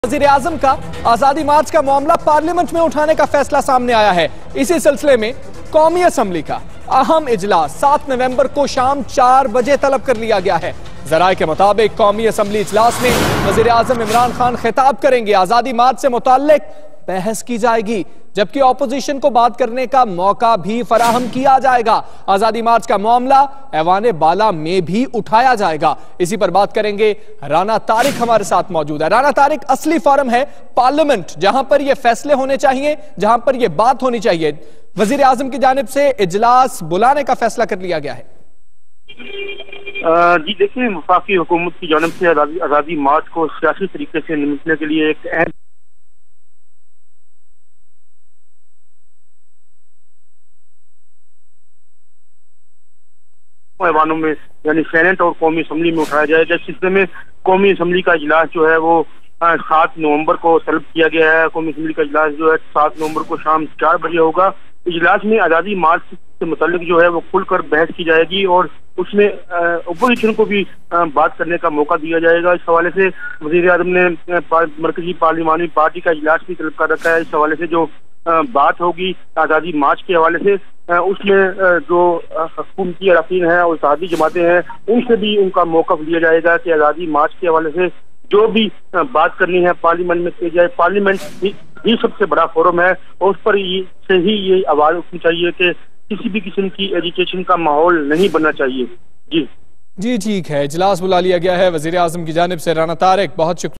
वज़ीर आज़म का आजादी मार्च का मामला पार्लियामेंट में उठाने का फैसला सामने आया है। इसी सिलसिले में कौमी असम्बली का अहम इजलास 7 नवंबर को शाम 4 बजे तलब कर लिया गया है। जराये के मुताबिक कौमी असम्बली इजलास में वज़ीर आज़म इमरान खान खिताब करेंगे। आजादी मार्च से मुताल्लिक बहस की जाएगी, जबकि ऑपोजिशन को बात करने का मौका भी फराहम किया जाएगा। आजादी मार्च का मामला ऐवान बाला में भी उठाया जाएगा। इसी पर बात करेंगे। राना तारिक हमारे साथ मौजूद है। राना तारिक, असली फोरम है पार्लियामेंट, जहां पर यह फैसले होने चाहिए, जहां पर यह बात होनी चाहिए। वजीर आजम की जानिब से इजलास बुलाने का फैसला कर लिया गया है। जी देखिए, वफाकी हुकूमत की जानिब से आजादी मार्च को सियासी तरीके से निपटने के लिए एक अहम ऐवानों में यानी सेनेट और कौमी असम्बली में उठाया जाएगा। इस सिलसिले में कौमी असम्बली का इजलास जो है वो 7 नवंबर को तलब किया गया है। कौमी असम्बली का इजलास जो है 7 नवंबर को शाम 4 बजे होगा। इजलास में आज़ादी मार्च से मुताल्लिक जो है वो खुलकर बहस की जाएगी और उसमें अपोजिशन को भी बात करने का मौका दिया जाएगा। इस हवाले से वज़ीर आज़म ने मरकजी पार्लिमानी पार्टी का इजलास भी तलब कर रखा है। इस हवाले से जो बात होगी आज़ादी मार्च के हवाले से, उसमें जो हुकूमती अरकान हैं और इत्तेहादी जमातें हैं, उनसे भी उनका मौक़िफ़ लिया जाएगा कि आज़ादी मार्च के हवाले से जो भी बात करनी है पार्लियामेंट में की जाए। पार्लियामेंट ही सबसे बड़ा फोरम है और उस पर से ही ये आवाज़ उठनी चाहिए कि किसी भी किस्म की एजिटेशन का माहौल नहीं बनना चाहिए। जी ठीक है। इजलास बुला लिया गया है वज़ीर आज़म की जानिब से। राना तारिक, बहुत शुक्रिया।